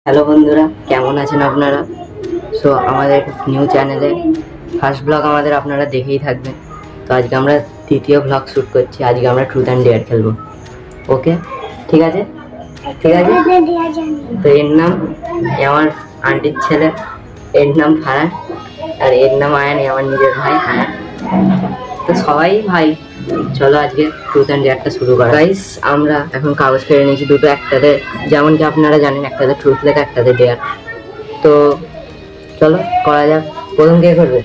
Hello বন্ধুরা, কেমন আছেন আপনারা? সো আমাদের নিউ চ্যানেলে ফার্স্ট ব্লগ আমাদের আপনারা দেখেই থাকবেন। তো আজকে আমরা তৃতীয় ব্লগ শ্যুট করছি। আজকে আমরা ট্রুথ অ্যান্ড ডেয়ার খেলবো। ওকে, ঠিক আছে ঠিক আছে। তো এর নাম আমার আন্টির ছেলে, এর নাম ফারহান, আর এর নাম আয়ান, আমার নিজের ভাই আয়ান। তো সবাই ভাই, চলো আজকে ট্রুথ অ্যান্ড ডেয়ারটা শুরু করা। গাইস, আমরা এখন কাগজ কেড়ে নিয়েছি দুটো, একটাতে যেমন কি আপনারা জানেন একটাতে ট্রুথ লেখা, একটাতে ডেয়ার। তো চলো করা যাক। প্রথম কে করবে?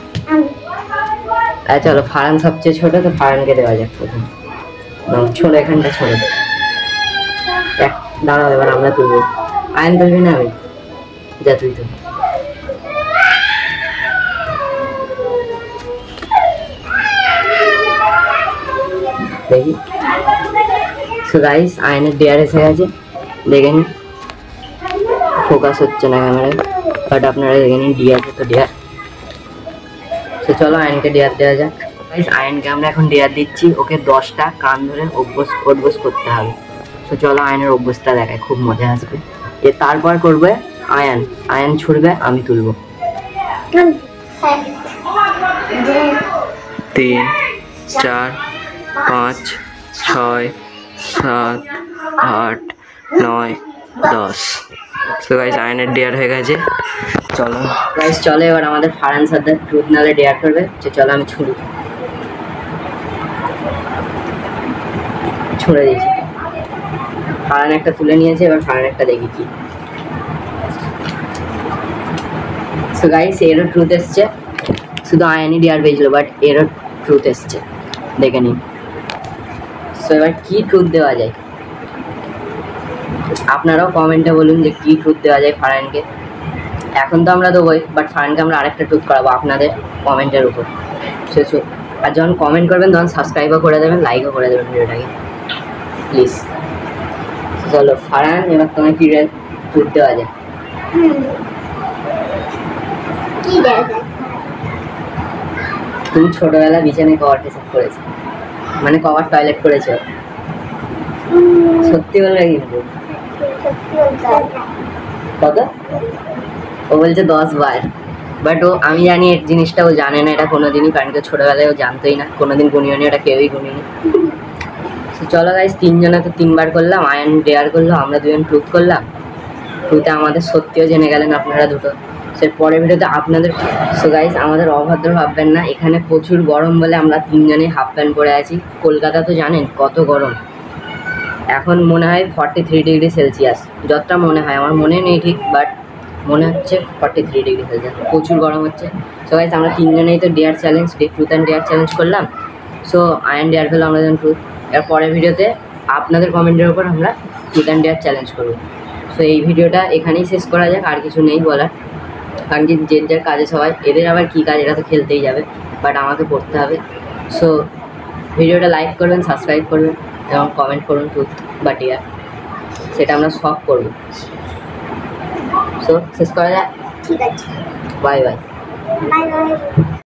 চলো, ফারহান সবচেয়ে ছোট, তো ফারহানকে দেওয়া যাক প্রথম। ছোট, এখানটা ছোট। দাঁড়াও, এবার আমরা তুলবো। আয়ন তুলবি না? আমি যা, তুই তো। দেখি। সো গাইস, আয়নের ডেয়ার এসে গেছে, দেখে নিন। ফোকাস হচ্ছে না ক্যামেরায়, বাট আপনারা দেখে নিন ডিয়ার তো ডিয়ার। তো চলো আয়নকে ডেয়ার দেওয়া যাক। গাইস, আয়নকে আমরা এখন ডেয়ার দিচ্ছি। ওকে 10টা কান ধরে অভ্যাস করতে হবে। তো চলো আয়নের অভ্যাসটা দেখায়, খুব মজা আসবে। তারপর করবে আয়ান। আয়ান ছুড়বে, আমি তুলবো। 3, 4, 5, 6, 7, 8, 9, 10। তো গাইস, আয়নের ডেয়ার হয়ে গেছে। চলো গাইস, চলো এবার আমাদের ফারহান সাথে ট্রুথ নালে ডেয়ার করবে। চলো আমি ছুঁড়ে দিয়েছি। ফারহান একটা তুলে নিয়েছে, এবার ফারহান একটা দেখি কি। সো গাইস, এরও ট্রুথ এসছে। শুধু আয়ানই ডেয়ার পেয়েছিল, বাট এরও ট্রুথ এসছে, দেখে নিন। সো এবার কি ট্রুথ দেওয়া যায়, আপনারাও কমেন্টে বলুন যে কি ট্রুথ দেওয়া যায় ফারহানকে। এখন তো আমরা দেবোই, বাট ফারহানকে আমরা আরেকটা ট্রুথ করাবো আপনাদের কমেন্টের উপর। সো আর যখন কমেন্ট করবেন তখন সাবস্ক্রাইবও করে দেবেন, লাইকও করে দেবেন ভিডিওটাকে, প্লিজ। চলো ফারহান, এবার তোমার কি ট্রুথ দেওয়া যায়? তুমি ছোটবেলা বিছানায় কভার পেশাব করেছো, মানে কভার টয়লেট করেছো? সত্যি বলবে কিন্তু? কত? ও বলছে 10 বার। বাট ও, আমি জানি এই জিনিসটা ও জানে না এটা কোনোদিনই, কারণ তো ছোটবেলায় ও জানতোই না, কোনোদিন গুনিওনি, ওটা কেউই গুনিনি। চলো গাইস, 3 জনে তো 3 বার করলাম। আয়ন ডেয়ার করলো, আমরা 2 জন ট্রুথ করলাম। ট্রুথে আমাদের সত্যিও জেনে গেলেন আপনারা দুটো। সে পরের ভিডিওতে আপনাদের। সো গাইস, আমাদের অভদ্র ভাববেন না, এখানে প্রচুর গরম বলে আমরা 3 জনেই হাফ প্যান্ট পরে আছি। কলকাতা তো জানেন কত গরম, এখন মনে হয় 43 ডিগ্রি সেলসিয়াস, যতটা মনে হয়, আমার মনে নেই ঠিক, বাট মনে হচ্ছে 43 ডিগ্রি সেলসিয়াস, প্রচুর গরম হচ্ছে। সো গাইস, আমরা 3 জনেই তো dare challenge, truth and dare challenge করলাম। সো আয়ন ডেয়ার করলো, আমরা যখন ট্রুথ। এর পরের ভিডিওতে আপনাদের কমেন্টের উপর আমরা ট্রুথ অ্যান্ড ডেয়ার চ্যালেঞ্জ করবো। সো এই ভিডিওটা এখানেই শেষ করা যাক, আর কিছু নেই বলার, কারণ কি যে যার কাজে সবাই, এদের আবার কী কাজ, এরা তো খেলতেই যাবে, বাট আমাকে পড়তে হবে। সো ভিডিওটা লাইক করবেন, সাবস্ক্রাইব করবেন এবং কমেন্ট করুন ট্রুথ বা ডেয়ার, সেটা আমরা সব করব। সো শেষ করা যাক, ঠিক আছে। Bye by.